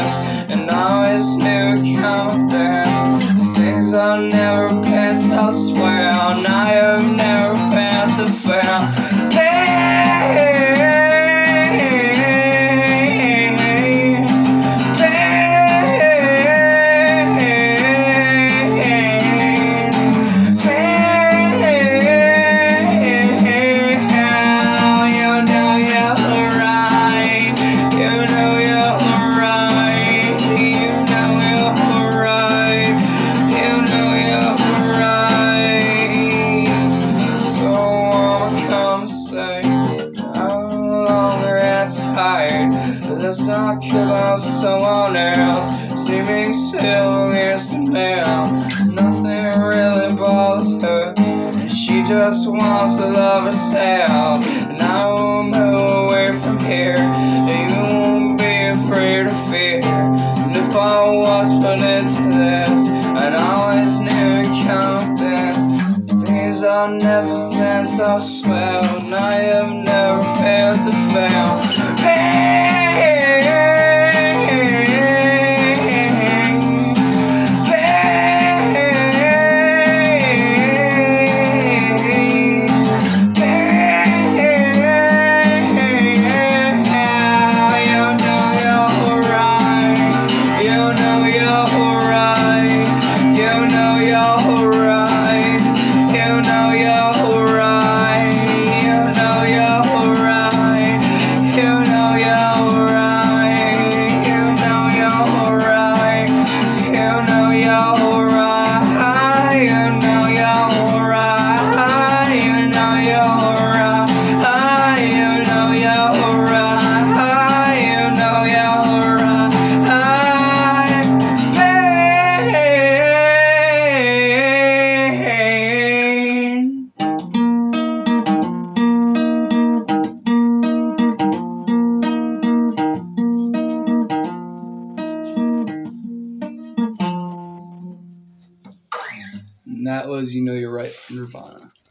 this, and always knew confidence. Things I'll never pass, I swear, and I have never failed to fail. Let's talk about someone else, seeming still against the mail. Nothing really bothers her, and she just wants to love herself. And I won't move away from here, and you won't be afraid of fear. And if I was put into this, I'd always knew confidence. Things I'll never miss, I swear, and I have never failed to fail. And that was You Know You're Right from Nirvana.